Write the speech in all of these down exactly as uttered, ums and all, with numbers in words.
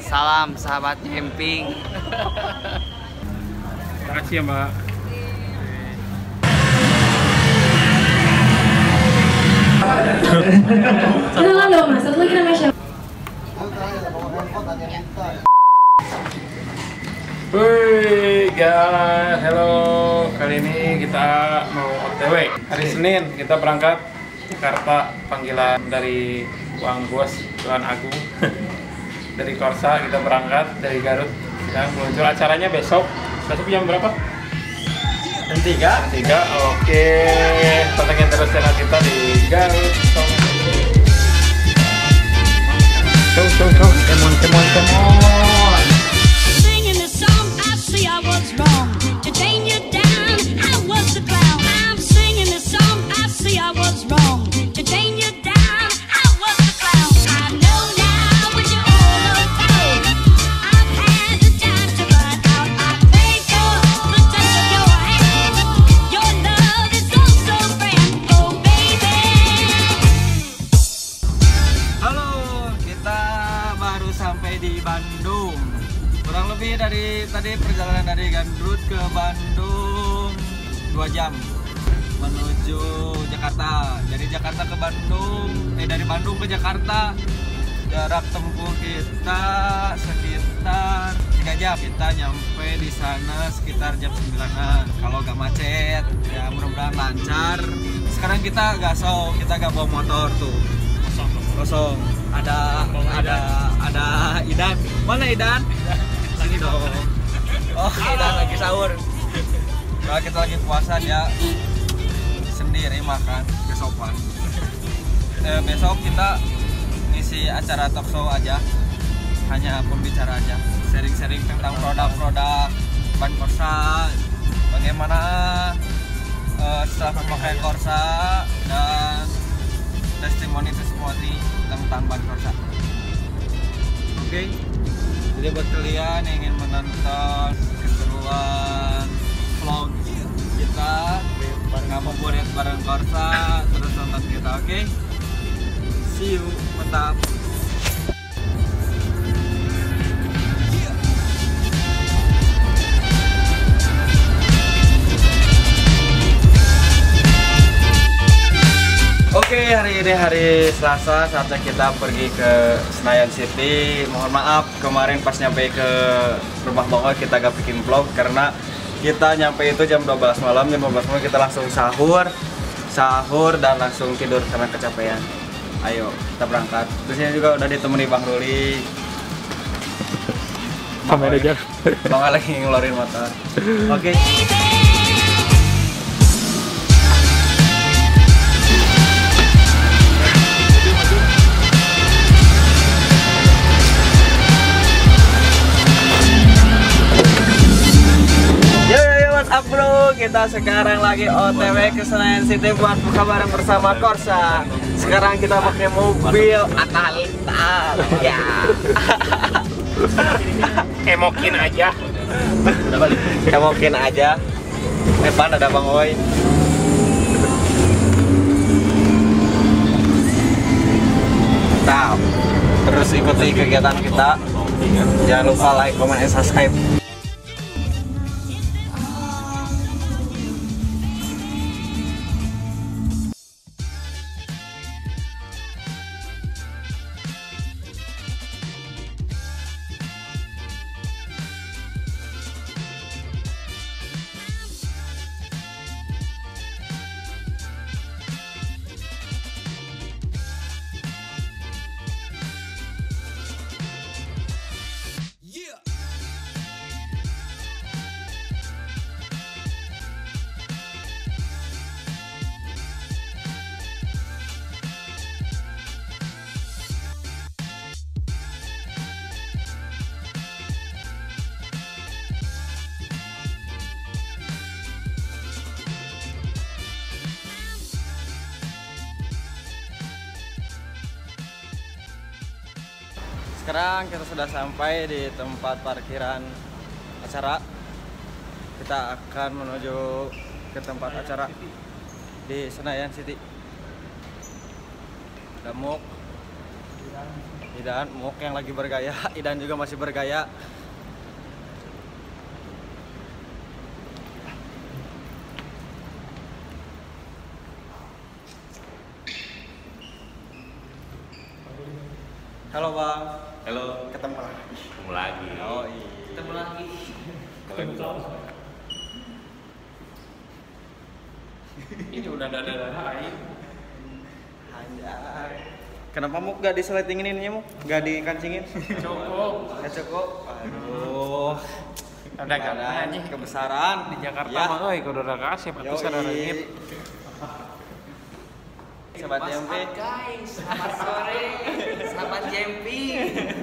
Salam sahabat camping. Terima kasih ya Mbak. Kenalan dong mas, satu lagi nama siapa? Woi guys, halo. Kali ini kita mau O T W. Hari Senin kita berangkat Jakarta, panggilan dari Bang Bos Tuan Agung. Dari Korsa kita berangkat dari Garut. Dan meluncur acaranya besok. Besok jam berapa? Jam tiga. Jam tiga. Oke. Pantengin terus channel kita di Garut. Show, show, show. Come on, come on, come on. Singing this song, I see I was wrong. To chain you down, I was the clown. I'm singing this song, I see I was wrong. To chain you down, I was the clown. I know now what you're all about. I've had the time to run out. I pay for the touch of your hand. Your love is so, so grand. Oh, baby. Halo, kita baru sampai di Bandung. Kurang lebih dari tadi perjalanan dari Garut ke Bandung dua jam menuju Jakarta. Dari Jakarta ke Bandung, eh dari Bandung ke Jakarta jarak tempuh kita sekitar tiga jam. Kita nyampe di sana sekitar jam sembilanan kalau gak macet. Ya mudah-mudahan lancar. Sekarang kita gasol, kita gak bawa motor tuh. Kosong, kosong. Ada ada ada Idan. Mana Idan? Sini dong. Oh, Idan lagi sahur. Kalau kita lagi puasa dia sendiri makan besokan. Eh, besok kita ngisi acara talk show aja. Hanya pembicara aja. Sharing-sharing tentang produk-produk ban Korsa. Bagaimana eh, setelah memakai Korsa dan testimoni-testimoni tentang ban Korsa. Oke, okay. Jadi buat kalian yang ingin menonton keseruan vlog kita ngabuburit bareng Korsa, terus nonton kita, oke? Okay? See you, mantap. Oke, hari ini hari Selasa, saatnya kita pergi ke Senayan City. Mohon maaf kemarin pas nyampe ke rumah Bang Oi kita gak bikin vlog karena kita nyampe itu jam dua belas malam. Jam dua belas malam kita langsung sahur Sahur dan langsung tidur karena kecapean. Ayo, kita berangkat. Terus ini juga udah ditemani Bang Ruli. Bang Oi, Bang Oi lagi ngeluarin motor. Oke. Bro, kita sekarang lagi O T W ke Senayan City buat buka bareng bersama Korsa. Sekarang kita pakai mobil Atalita. Ya. Emokin aja. Emokin aja. Depan ada Bang Oi. Nah, terus ikuti kegiatan kita. Jangan lupa like, comment, and subscribe. Sekarang kita sudah sampai di tempat parkiran acara. Kita akan menuju ke tempat acara di Senayan City. Damuk Idan, Muk yang lagi bergaya, Idan juga masih bergaya. Halo Bang. Halo, Ketemu lagi. ketemu lagi. Oh iya. Ketemu lagi. Ketemu Ini udah ada darah air. Anjay. Kenapa Muk gak diseletingin ini Muk? Gak dikancingin? Cukup. Gak cukup? Aduh. Ada Badan katanya kebesaran di Jakarta ya. mah euy kudu ada kasep atuh sadar reungit. Sobat J M P. Guys, selamat sore. Selamat camping.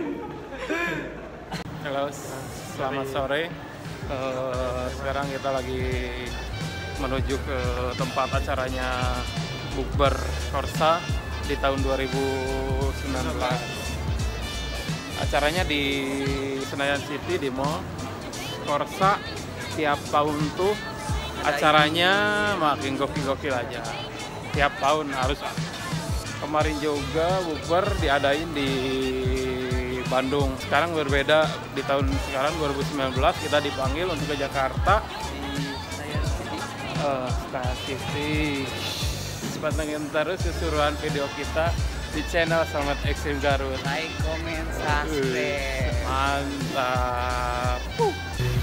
Halo, selamat sore. Eh, sekarang kita lagi menuju ke tempat acaranya Bukber Korsa di tahun dua ribu sembilan belas. Acaranya di Senayan City di Mall Korsa. Tiap tahun tuh acaranya makin gokil-gokil aja. Tiap tahun harus. Kemarin juga Bukber diadain di Bandung. Sekarang berbeda, di tahun sekarang dua ribu sembilan belas kita dipanggil untuk ke Jakarta di uh, Senayan City. Pantengin terus keseruan video kita di channel Selamat Ekstrim Garut. Like, comment, subscribe. Mantap. Uh.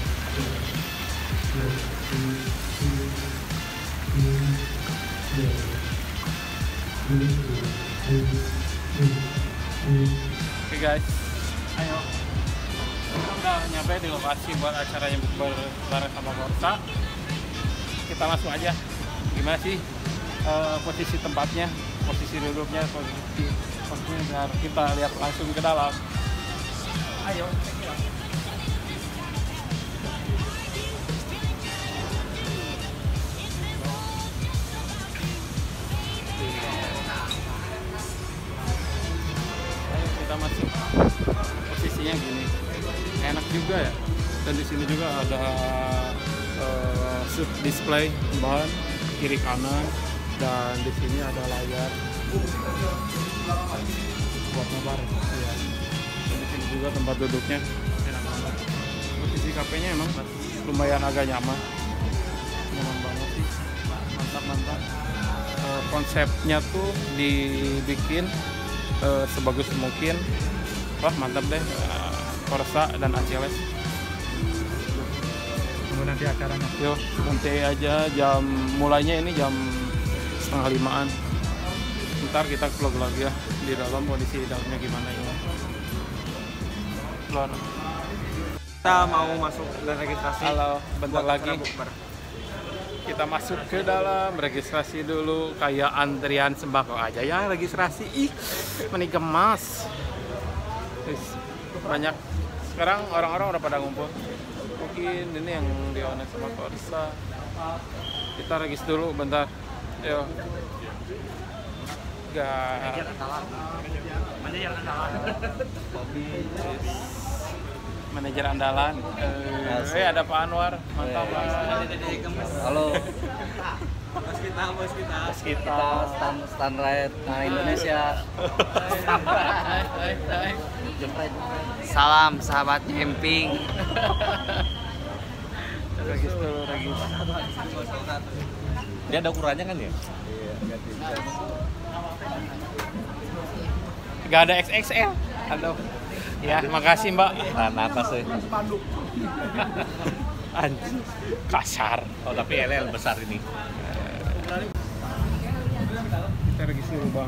Oke guys, ayo kita udah nyampe di lokasi buat acaranya Bukber bareng sama Korsa. Kita langsung aja. Gimana sih uh, posisi tempatnya, posisi duduknya, posisi posisinya biar kita lihat langsung ke dalam. Ayo. Kita masuk, posisinya gini, enak juga ya. Dan di sini juga ada uh, sub display bahan kiri kanan, dan di sini ada layar buat nobar. Ya. Dan di sini juga tempat duduknya enak banget. Posisi kafenya emang lumayan agak nyaman, nyaman banget sih, mantap mantap. Uh, konsepnya tuh dibikin Uh, sebagus mungkin. Wah mantap deh, uh, Korsa dan Aceles. Tunggu nanti acaranya. Yuk nanti aja, jam mulainya ini jam setengah limaan. Ntar kita vlog lagi ya di dalam, kondisi di dalamnya gimana ini. Keluar. Kita mau masuk dan registrasi. Halo, bentar buat lagi acara Bukber. kita masuk ke dalam, registrasi dulu. Kayak antrian sembako aja ya registrasi. Ih, meni gemas. Banyak sekarang orang-orang udah pada ngumpul. Mungkin ini yang dionek sama Korsa. Kita regis dulu bentar. Yo. Gak. Manajer andalan. Manajer andalan. Eh, eh, ada Pak Anwar. Mantap Pak. Halo. Bos kita, bos kita. Bos kita. Stan Stan Ride nah Indonesia. Salam sahabat camping. Regis dulu, regis. Dia ada ukurannya kan ya? Iya, ganti. Gak ada X X L. Halo. Ya, makasih Mbak. Tahan atas ya. Anjing. Kasar. Oh tapi L L besar ini. Kita regis dulu Bang.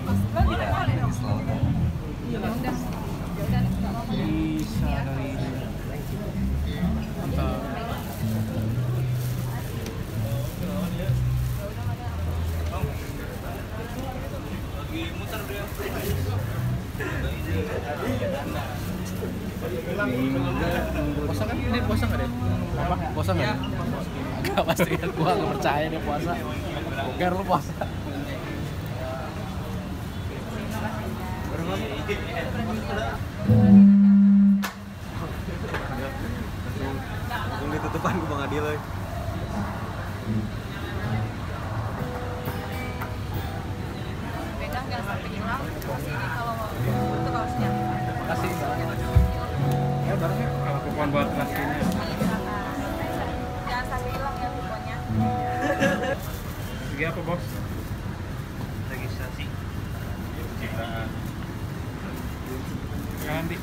Bisa dari ini. Mantap. Puasa kan? Ini puasa nggak deh? Apa? Puasa nggak? Gak pasti kan, gua nggak percaya dia puasa. Oke, lu puasa. Langsung ditutupan ke Bang Adil. euy. Pegang jangan sampai hilang. Ini kalau mau itu kalau Kalau kupon buat nasinya. Jangan sampai hilang ya kuponnya. Lagi apa, Bos? Registrasi. Citraan. Ganti.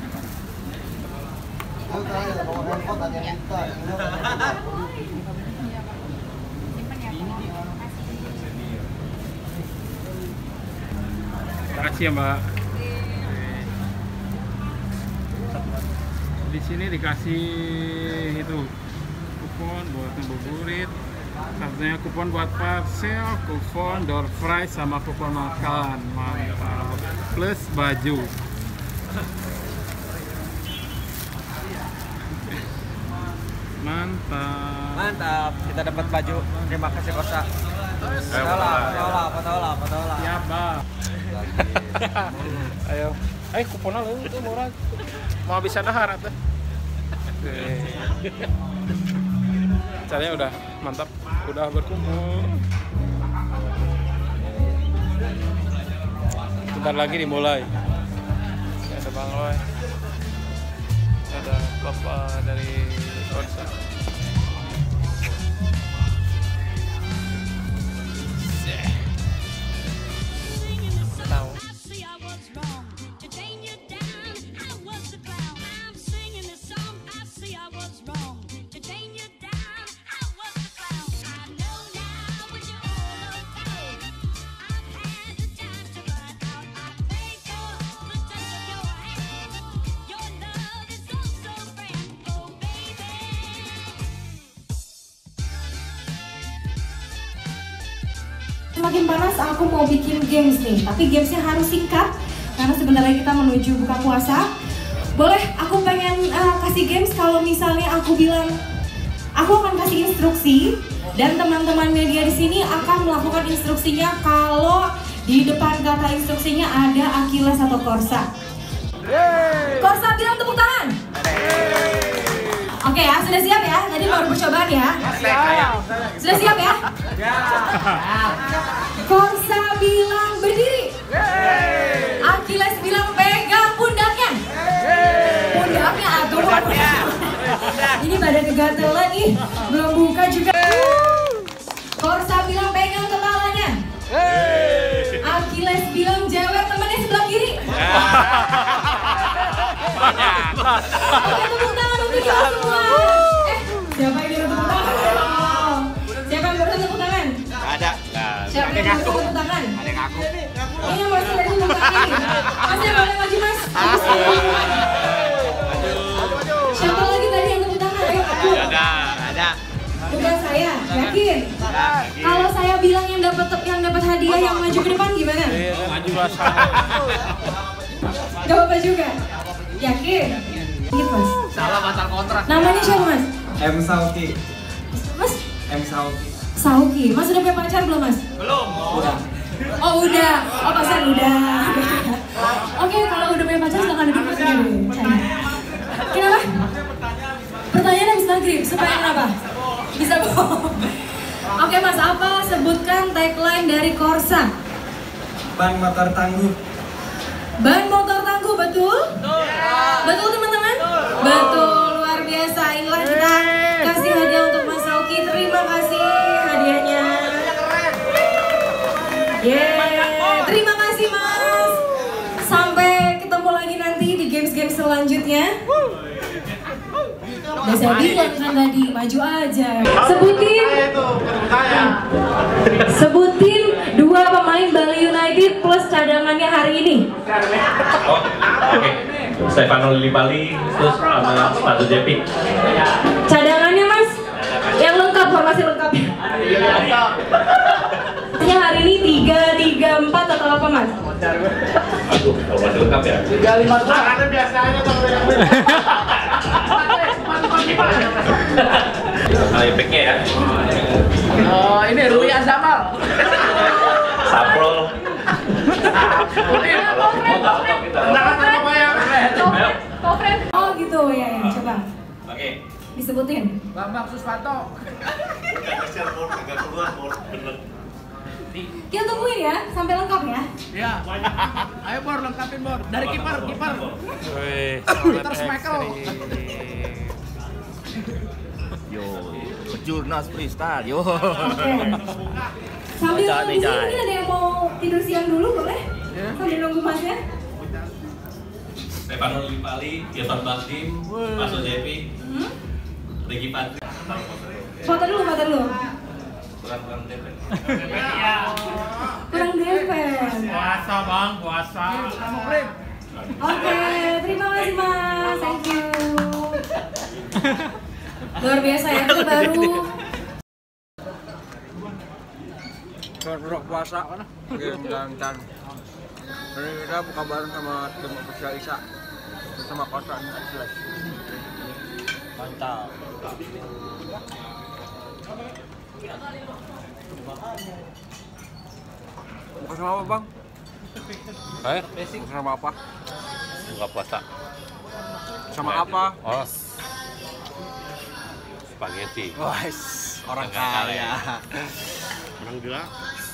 Makasih ya, Mbak. Di sini dikasih itu kupon buat ngabuburit. Satunya kupon buat parcel, kupon door prize sama kupon makan. Mantap. Plus baju. Mantap. Mantap, kita dapat baju. Terima kasih Korsa. Patola, patola, patola, patola. Siap, Mbak. Ayo. Eh, kuponnya lu itu murah. Mau bisa dahar atuh. Caranya udah mantap, udah berkumpul. Bentar lagi dimulai. Ada Bang Roy. Ada Bapak dari Korsa. Semakin panas, aku mau bikin games nih. Tapi gamesnya harus singkat karena sebentar lagi kita menuju buka puasa. Boleh, aku pengen uh, kasih games kalau misalnya aku bilang aku akan kasih instruksi dan teman-teman media di sini akan melakukan instruksinya kalau di depan kata instruksinya ada Achilles atau Korsa. Korsa bilang tepuk tangan. Oke ya, sudah siap ya? Tadi baru percobaan ya? Sudah siap ya? Korsa bilang berdiri. Achilles bilang pegang pundaknya. Pundaknya atau pundaknya. Ini badan kegatelan nih, belum buka juga. Korsa bilang pegang kepalanya. Achilles bilang jewek temannya sebelah kiri. Oke, tepuk tangan untuk kita semua. Eh, siapa yang nyuruh tepuk tangan? Oh. Siapa yang baru tepuk tangan? Nggak ada. Siapa yang baru tepuk tangan? Ada yang ngaku. Ini yang masih dari tepuk tangan nih. Mas, yang boleh maju mas. Siapa lagi tadi yang tepuk tangan? Ayo, aku. Ada. Ada. Bukan saya, yakin? Kalau saya bilang yang dapat yang dapat hadiah yang maju ke depan gimana? Maju rasa. Gak apa-apa juga. Yakin? Ingat mas. Salah batal kontrak. Namanya siapa mas? M Sauki. Mas? M Sauki. Sauki. Mas udah punya pacar belum mas? Belum. Udah. Oh udah. Oh pacar udah. Oke, kalau udah punya pacar silahkan duduk mas. Kenapa? Pertanyaan habis maghrib. Supaya kenapa? Bisa bohong. Oke mas, apa sebutkan tagline dari Korsa? Ban motor tangguh. Ban motor tangguh, betul? Betul teman-teman? Betul, luar biasa. Inilah kita kasih hadiah untuk Mas Sauki. Terima kasih hadiahnya. Yeay, terima kasih Mas. Sampai ketemu lagi nanti di games-games selanjutnya. Udah saya bilang kan tadi, maju aja. Sebutin Sebutin dua pemain Bali United plus cadangannya hari ini. Oh, oke. Stefano Lillipali terus sama sepatu Jepi. Cadangannya Mas, yang lengkap, formasi lengkapnya. Artinya hari ini tiga tiga empat atau apa Mas? Aduh, formasi lengkap ya. tiga lima dua. Ada biasanya sama yang Nah, efeknya ya. Oh, ini Rui Azamal. Saprol. Oh gitu ya, ya. Coba. Oke. Disebutin. Bambang Suswanto. Kita tungguin ya, sampai lengkap ya. Ya. Ayo Bor, lengkapin Bor. Dari kiper, kiper. Wih, Peter Schmeichel. yo, jurnas freestyle, yo. Oke. Sambil Baca nunggu nih, sini Jai. mungkin ada yang mau tidur siang dulu boleh? Sambil nunggu masnya. Stefano Lillipali, Irfan Bahdim, Mas Ojepi, Hmm? Ricky Patri. Foto dulu, foto dulu. Kurang-kurang depet. Kurang depen. Puasa bang, puasa. Oke, terima kasih Mas. Thank you. Luar biasa ya, kita baru Rok puasa game dan hari kita buka bareng sama tim official Isa bersama kota Atlas. Mantap. Buka sama apa bang? Eh, Buka sama apa? buka puasa. Sama apa? Oh, spaghetti. Wah, orang kaya. Orang gila.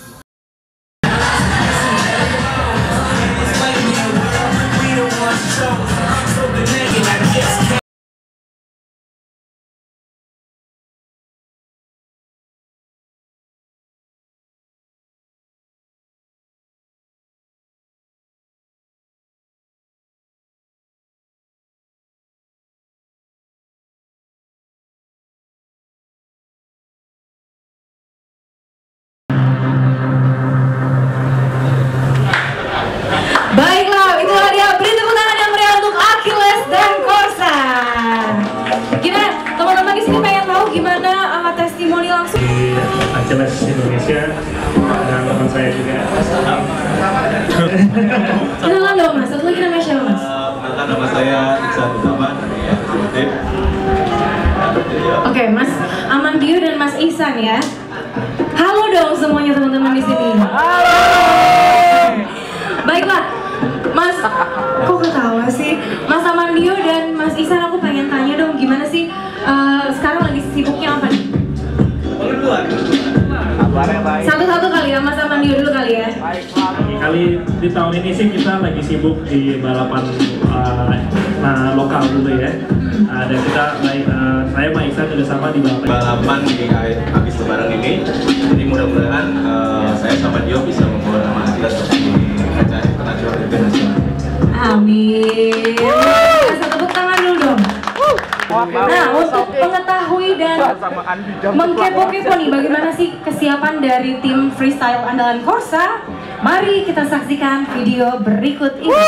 baiklah, itulah dia beri tepuk tangan yang meriah untuk Achilles dan Corsa. Gimana teman-teman di sini pengen tahu gimana uh, testimoni langsung? Achilles Indonesia dan teman saya juga. Kenalan dong Mas, satu lagi namanya siapa Mas? Perkenalkan nama saya Iksan Utama dari Eksekutif. Oke, Mas Amandio dan Mas Ihsan ya. Halo dong semuanya teman-teman di sini. Halo. Baiklah, Mas, kok ketawa sih? Mas Amandio dan Mas Ihsan, aku pengen tanya dong, gimana sih uh, sekarang lagi sibuknya apa nih? Satu-satu kali ya, Mas Amandio dulu kali ya. Kali di tahun ini sih kita lagi sibuk di balapan uh, nah, lokal dulu ya. Uh, dan kita, uh, saya sama Ihsan juga sama di balapan. Balapan di habis lebaran ini, jadi mudah-mudahan eh, saya sama Dio bisa membawa nama Achilles di kancah internasional dan internasional. Amin. Kasih tepuk tangan dulu dong. Nah, untuk mengetahui dan mengkepo-kepo nih bagaimana sih kesiapan dari tim freestyle andalan Corsa, mari kita saksikan video berikut ini.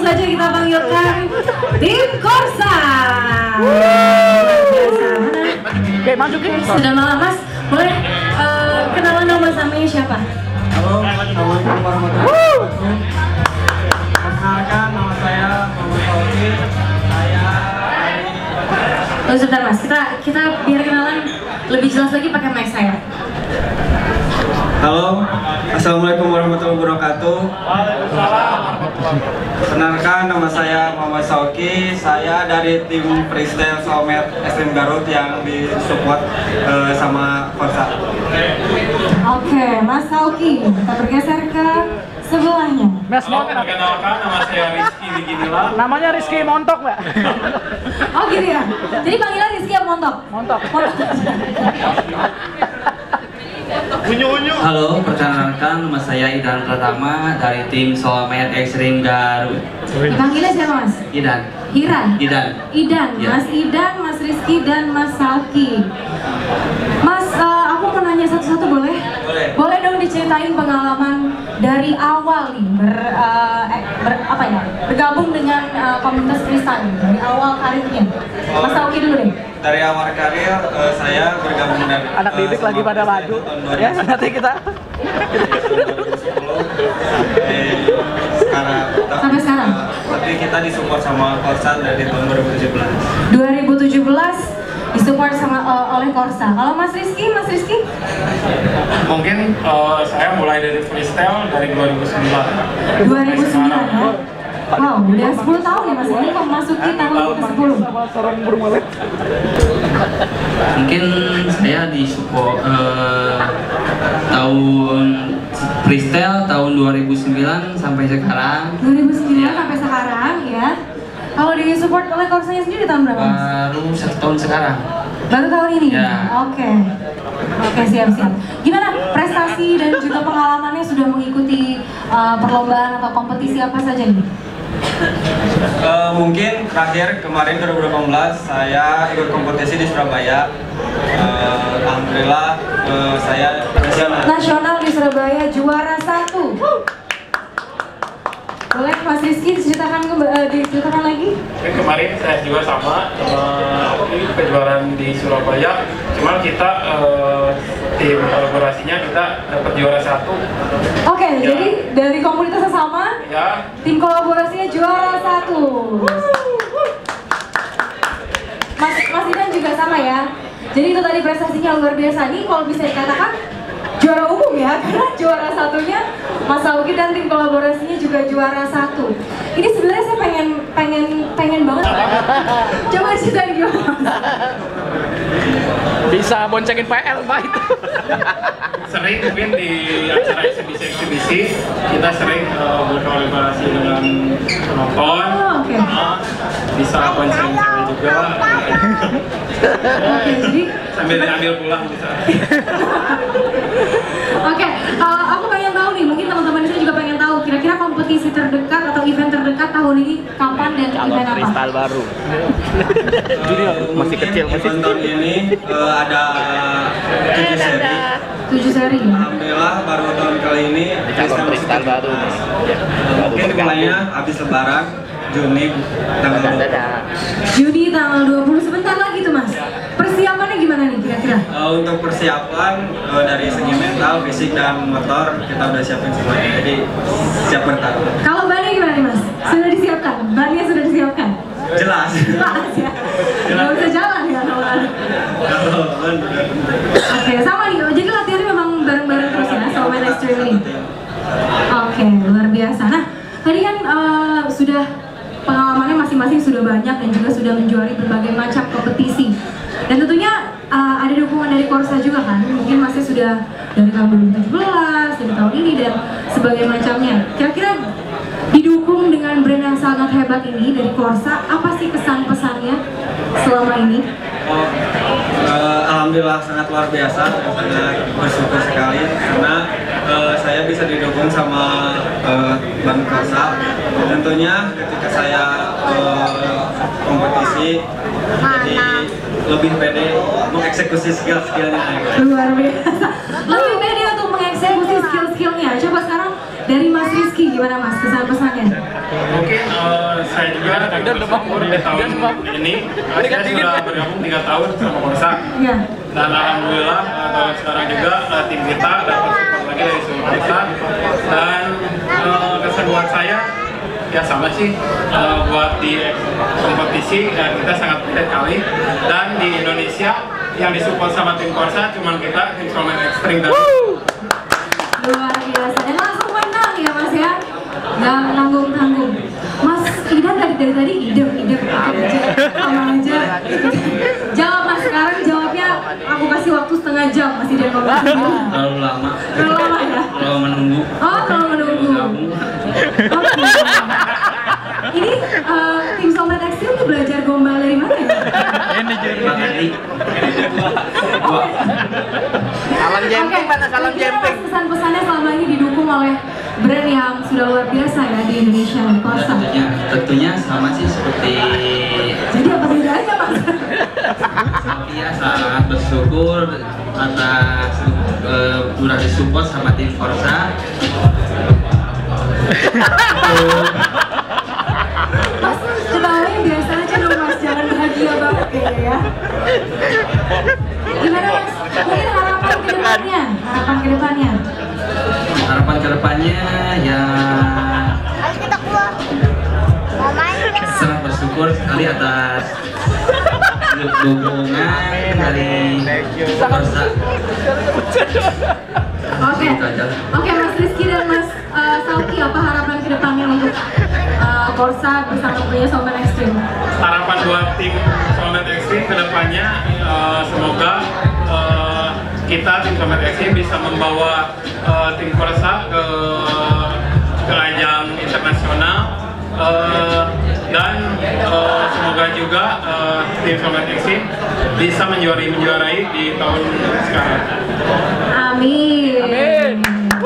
saja kita panggilkan tim Korsa. Luar biasa. Oke, maju ke. Sudah malam Mas, boleh uh, kenalan dong Mas, namanya siapa? Halo, assalamualaikum warahmatullahi wabarakatuh. Perkenalkan, nama saya Muhammad Fauzi. Saya Oh, sebentar Mas, kita kita biar kenalan lebih jelas lagi pakai mic saya. Halo, assalamualaikum warahmatullahi wabarakatuh. Perkenalkan, nama saya Muhammad Sauki. Saya dari tim freestyle Soulmate Extreme Garut yang disupport uh, sama Korsa. Oke, Mas Sauki, kita bergeser ke sebelahnya. Mas Halo, perkenalkan nama saya Rizky Diginila. Namanya Rizky Montok, Mbak. Oh gitu ya. Jadi panggilan Rizky yang montok. Montok. Halo, perkenalkan nama saya Idan Pratama dari tim Soulmate Extreme Garut. Dipanggilnya siapa Mas? Idan. Hiran? Idan. Idan, Ya. Mas Idan, Mas Rizky, dan Mas Sauki. Mas, uh, aku mau nanya satu-satu boleh? Boleh. Boleh dong diceritain pengalaman dari awal nih ber, uh, eh, ber- apa ya? Bergabung dengan uh, komunitas freestyle dari awal karirnya. Mas Sauki dulu deh. Dari awal karir uh, saya bergabung dengan Anak uh, didik lagi sama pada freestyle maju. tahun dua ribu Ya, nanti kita. Eh, sekarang Sampai sekarang? uh, tapi kita disupport sama Korsa dari tahun dua ribu tujuh belas. dua ribu tujuh belas disupport sama uh, oleh Korsa. Kalau Mas Rizky, Mas Rizky? Mungkin eh, saya mulai dari freestyle dari dua ribu sembilan. dua ribu sembilan ya? Wow, udah sepuluh tahun ya Mas, ini memasuki tahun ke sepuluh. Mungkin saya di support eh, tahun freestyle tahun dua ribu sembilan sampai sekarang. dua ribu sembilan Ya. sampai sekarang ya. Kalau di support oleh Korsanya sendiri tahun berapa Mas? Baru satu tahun sekarang. Baru tahun ini? Ya. Oke. Oke, siap-siap. Gimana prestasi dan juga pengalamannya sudah mengikuti uh, perlombaan atau kompetisi apa saja nih? Uh, mungkin terakhir kemarin dua ribu delapan belas saya ikut kompetisi di Surabaya. Uh, Alhamdulillah uh, saya nasional. Nasional di Surabaya juara satu. Boleh Mas Rizky diceritakan ke, uh, diceritakan lagi? Oke, kemarin saya juga sama uh, ini kejuaraan di Surabaya. Cuma kita eh, tim kolaborasinya kita dapat juara satu. Oke, Ya. jadi dari komunitasnya sama, Ya, tim kolaborasinya juara satu. Mas, Mas Idan juga sama ya. Jadi itu tadi prestasinya luar biasa. Ini kalau bisa dikatakan juara umum ya, karena juara satunya Mas Sauki dan tim kolaborasinya juga juara satu. Ini sebenarnya saya pengen pengen pengen banget. Coba ceritain gimana. Bisa boncengin P L, Mbak itu. sering mungkin di acara eksibisi-eksibisi kita sering eh, berkolaborasi dengan penonton. Oh, oke. Nah, bisa konsen saya juga. Oke, jadi Sambil diambil pulang bisa. Oke, uh, aku pengen tahu nih, mungkin teman-teman di sini juga pengen tahu kira-kira kompetisi terdekat atau event terdekat tahun ini kapan dan event apa? Freestyle baru. Junior masih kecil masih. Tahun ini uh, ada tujuh seri. Tujuh seri. Alhamdulillah baru tahun kali ini freestyle baru. Mungkin mulainya habis lebaran Juni tanggal dua puluh. Juni tanggal dua puluh, sebentar lagi tuh Mas. Persiapannya gimana nih kira-kira? Uh, untuk persiapan uh, dari segi mental, fisik dan motor kita udah siapin semuanya. Jadi siap bertarung. Kalau bannya gimana nih Mas? Sudah disiapkan? Bannya sudah disiapkan? Jelas. Jelas ya. Gak bisa jalan ya kalau Oke, sama nih. Oh, jadi latihannya memang bareng-bareng terus ya, Soulmate Extreme ini. Oke, luar biasa. Nah, tadi kan uh, sudah pengalamannya masing-masing sudah banyak dan juga sudah menjuari berbagai macam kompetisi. Dan tentunya uh, ada dukungan dari Korsa juga kan. Mungkin masih sudah dari tahun dua ribu tujuh belas, dari tahun ini dan sebagainya macamnya. Kira-kira didukung dengan brand yang sangat hebat ini dari Korsa, apa sih kesan pesannya selama ini? Oh, uh, alhamdulillah sangat luar biasa dan sangat bersyukur sekali karena uh, saya bisa didukung sama uh, Ban Korsa. Tentunya ketika saya uh, kompetisi jadi lebih pede mengeksekusi skill-skillnya. Luar biasa. Lebih pede untuk mengeksekusi skill-skillnya. Coba sekarang Dari Mas Rizky, gimana Mas kesan-pesannya? Mungkin uh, saya juga bersyukur di tahun ini uh, saya sudah bergabung tiga tahun sama Korsa. Iya. Dan alhamdulillah uh, tahun sekarang juga uh, tim kita dapat support lagi dari seluruh Korsa. Dan uh, kesan buat saya ya sama sih, uh, buat di kompetisi uh, kita sangat beda kali. Dan di Indonesia yang disupport sama tim Korsa cuman kita, tim Soulmate Extreme dan luar biasa, dan langsung menang ya Mas ya, nggak nanggung-nanggung. Mas Idan tadi dari tadi idem idem aja, sama aja. Jawab Mas, sekarang jawabnya aku kasih waktu setengah jam Mas Idan ngomong. Terlalu lama. Terlalu lama ya? Terlalu menunggu. Oh, terlalu menunggu. Oke. Ini uh, tim Soulmate Extreme ini belajar gombal dari mana ya? Ini jadi Bang Andi. Salam jemping, mana salam jemping. Pesan-pesannya selama ini didukung oleh brand yang sudah luar biasa ya di Indonesia, Korsa. Tentunya, tentunya sama sih seperti Jadi apa bedanya Mas? Iya, sangat bersyukur atas uh, udah disupport sama tim Korsa. Mas, ketawanya biasa aja dong Mas, jangan bahagia banget kayaknya ya. Gimana Mas? Mungkin harapan ke depannya, harapan ke depannya. Harapan kedepannya ya sangat bersyukur sekali atas dukungan dari Korsa. Oke, oke Mas Rizky dan Mas uh, Sauki, apa harapan ke depannya untuk uh, Korsa bersama punya Soulmate Extreme? harapan buat tim Soulmate Extreme kedepannya uh, semoga uh, kita tim Soulmate Extreme bisa membawa uh, tim Korsa ke ke ajang internasional uh, dan uh, semoga juga uh, tim Soulmate Extreme bisa menjuarai menjuarai di tahun sekarang. Amin. Amin.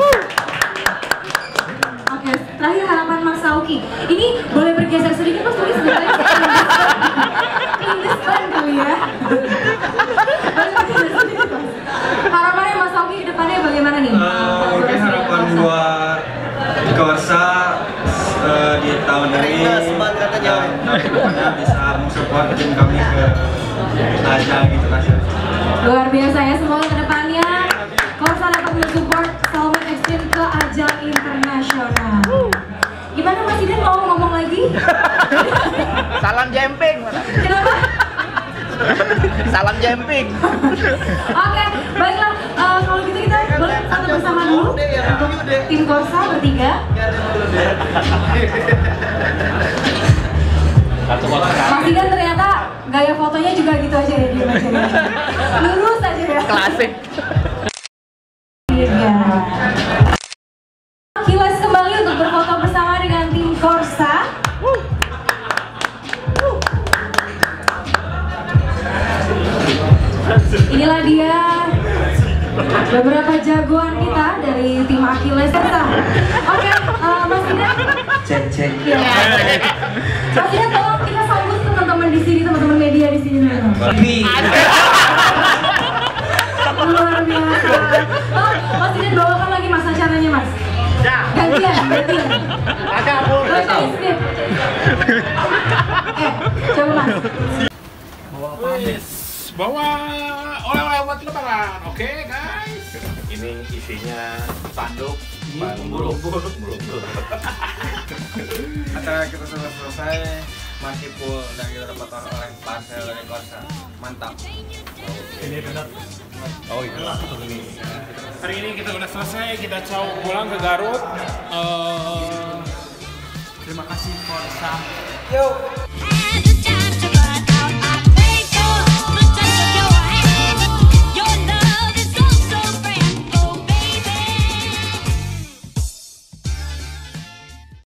Oke, terakhir harapan Mas Sauki. Ini boleh bergeser sedikit Mas, tulis sebenarnya. Inggris kan kali ya. Boleh bergeser sedikit Mas. Harapannya Mas Sauki ke depannya bagaimana nih? Uh, mungkin harapan buat Korsa uh, di tahun ini dan bisa mensupport tim kami ke ajang internasional. Luar biasa ya, semoga ke depannya Korsa dapat mensupport Soulmate Extreme ke ajang internasional. Gimana Mas Idan, mau ngomong lagi? Salam jemping, mana? Kenapa? Salam jemping. Oke, baiklah. Uh, kalau gitu kita boleh satu bersama dulu untuk tim Korsa bertiga. Mas Idan ternyata gaya fotonya juga gitu aja ya, diem aja ya. Lurus aja ya. Klasik. Iya. Kilas kembali untuk berfoto bersama dengan tim Korsa. Inilah dia beberapa jagoan kita dari tim Achilles Serta. Oke, uh, Mas Idan. Cek cek. Ya. Mas Idan, tolong kita sambut teman-teman di sini, teman-teman media di sini. Luar biasa. Oh, Mas Idan bawakan lagi Mas acaranya Mas. Gantian, gantian. Ada apa? Oke, skip. Eh, coba Mas. Yes, bawa oleh-oleh buat lebaran, oke guys. Ini isinya tanduk, Umbul-umbul. Acara kita sudah selesai, masih full dan kita dapat oleh parcel dari Korsa. Mantap. Ini benar. oh iya. Hari ini kita udah selesai, kita caw pulang ke Garut. Uh, terima kasih Korsa. Yuk.